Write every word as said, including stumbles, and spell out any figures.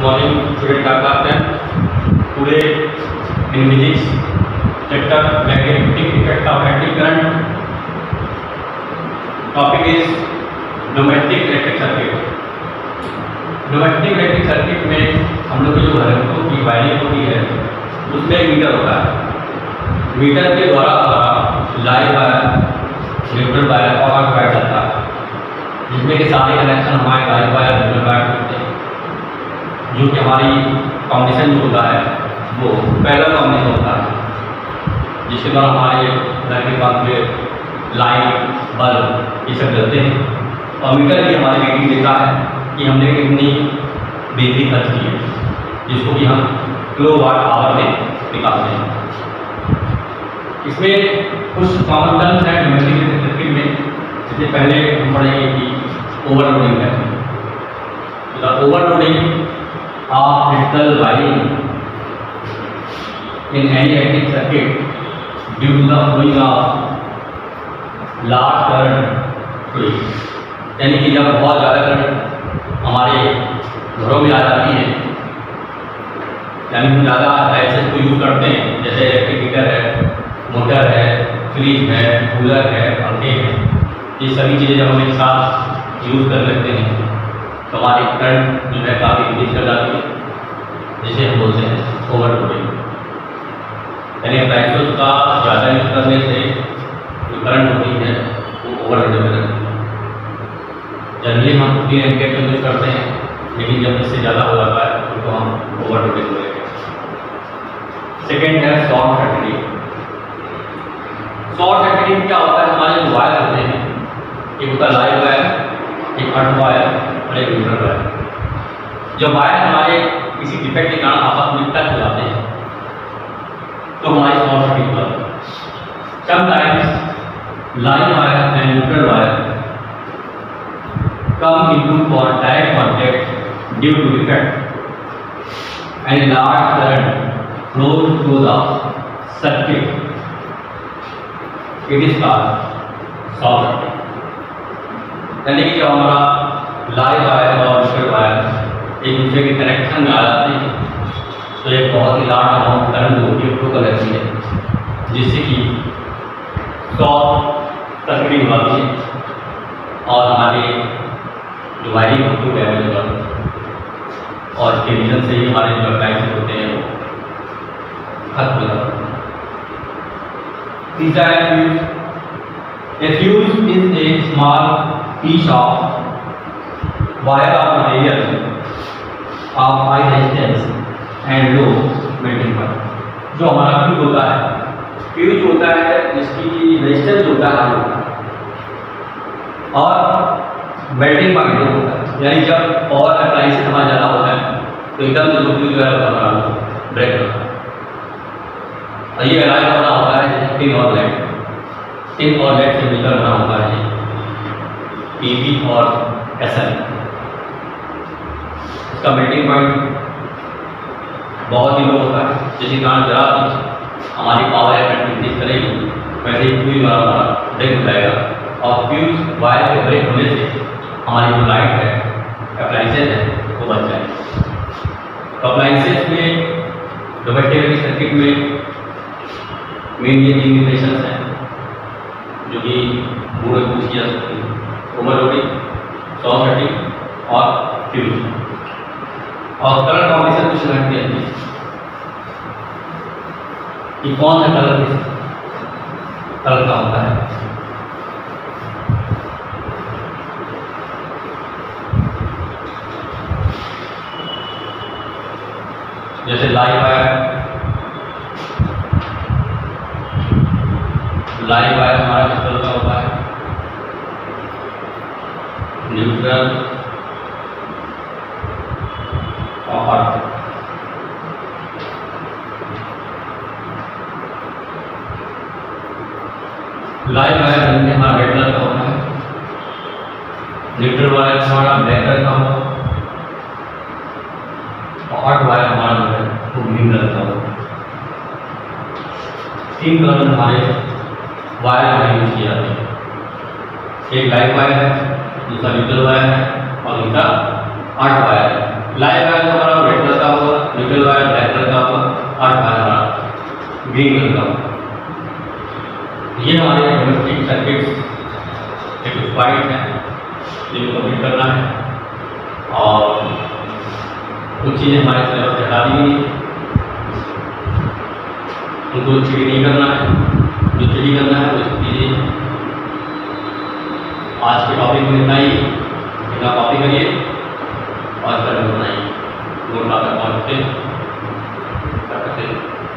morning, student of class tenth. Today in physics chapter magnetic effect of electric current. Topic is pneumatic electric circuit. pneumatic electric circuit में हम लोग जो घरों की wiring होती है उसमें एक मीटर होता है। मीटर के द्वारा हमारा लाइव वायर, न्यूट्रल वायर और आर्क वायर चलता है, जिसमें के सारे कनेक्शन हमारे लाइव वायर, न्यूट्रल वायर होते हैं। जो कि हमारी कॉम्बिनेशन जो होता है वो पैरेलल कॉम्बिनेशन होता है, जिसके द्वारा हमारे घर के पंखे, लाइट, बल्ब ये सब जलते हैं। और मीटर भी हमारी रीडिंग देता है कि हमने कितनी बिजली खर्च की है, जिसको कि हम किलो वाट आवर में निकालते हैं। इसमें कुछ कॉमन टर्म्स हैं न्यूमेरिकल सर्किट में। जैसे पहले हम पढ़ेंगे कि ओवरलोडिंग है। The overloading of crystal wiring in any electric circuit due to the flowing of large current fluid, यानी कि जब बहुत ज़्यादा करंट हमारे घरों में आ जाती है, यानी हम ज़्यादा एप्लायंसेस को यूज़ करते हैं, जैसे इलेक्ट्रिक हीटर है, मोटर है, फ्रिज है, कूलर है, पंखे हैं, ये सभी चीज़ें जब हम एक साथ यूज़ कर लेते हैं तो हमारी करंट जो है काफ़ी इंक्रीज कर जाती है, जिसे हम बोलते हैं ओवरलोडिंग। यानी अप्लायंसेस का ज़्यादा यूज करने से जो करंट होती है वो ओवरलोडिंग में रहती है। जनरली हम तीन एम्पियर का यूज करते हैं, लेकिन जब इससे ज़्यादा हो जाता है तो हम ओवरलोडिंग करेंगे। सेकेंड है शॉर्ट सर्किटिंग। शॉर्ट सर्किटिंग क्या होता है? हमारे जो वायर होते हैं, एक होता है लाइव वायर, एक अर्थ वायर और एक न्यूट्रल वायर। जब वायर हमारे किसी डिफेक्ट के कारण आपस में टच हो जाते हैं तो हमारी शॉर्ट सर्किट होती है। Sometimes live wire and neutral wire come into direct contact due to defect and large current flows through the circuit. It is called short circuit. यानी कि जब हमारा लाइव वायर और न्यूट्रल वायर एक दूसरे के कनेक्शन में आ जाते हैं तो एक बहुत ही लार्ज अमाउंट करंट होती है फ्लो कर रहती है, जिससे कि शॉर्ट सर्किटिंग होती है और हमारे जो वायरिंग होती है डैमेज हो जाती है, और इसके रीजन से ही हमारे जो अप्लायंसेस होते हैं वो खत्म हो जाते हैं। तीसरा है fuse. A fuse is a small piece of wire of material of high resistance and low melting point। जो हमारा फ्यूज होता है, फ्यूज होता है जिसकी रेजिस्टेंस होता है होता है और मेल्टिंग पॉइंट होता है। यानी जब पावर अप्लायंसेस हमारा ज़्यादा होता है तो एकदम से जो फ्यूज हमारा ब्रेक होता है। और ये अलाइव बना होता है जैसे टिन और लेड। टिन और लेड से मिलकर बना होता है पीवी और एसएल। इसका मेल्टिंग पॉइंट बहुत ही लो होता है, जिसके कारण जरा हमारी पावर या करंट इंक्रीज करेगी वैसे ही फ्यूज हमारा ब्रेक हो जाएगा। और फ्यूज वायर के ब्रेक होने से हमारी जो लाइट है, अप्लायंसेस है, वो बच जाएगी। तो अप्लायंसेस में डोमेस्टिक सर्किट में मेन ये तीन डिफरेंसेस हैं जो कि मूल में पूछ किया सकती है: ओवरलोडिंग, शॉर्ट सर्किटिंग और फ्यूज। और कलर कॉम्बिनेशन कुछ रखते हैं कि कौन सा कलर किस कलर का होता है। जैसे लाइव वायर, लाइव वायर हमारा किस कलर का होता है? न्यूट्रल और अर्थ। लाइव वायर रंग हमारा रेड कलर का होता है, न्यूट्रल वायर हमारा ब्लैक कलर का होता है और अर्थ वायर हमारा जो है वो ग्रीन कलर का होता है। तीन कलर हमारे वायर में यूज किए जाते हैं। एक लाइव वायर है, दूसरा न्यूट्रल वायर है और दूसरा अर्थ वायर है। लाइव वायर हमारा ग्रीन कलर का। ये हमारे डोमेस्टिक सर्किट्स एक फाइट है जिनको कंप्लीट करना है और कुछ चीज़ें हमारे सिलेबस से हटा दी गई उनको चिड़ी नहीं करना है, जो चिड़ी करना है वो कीजिए। आज के टॉपिक में इतना ही, इतना कॉपी करिए और इसका नोट बनाइए, नोट लाकर पहुँचते करते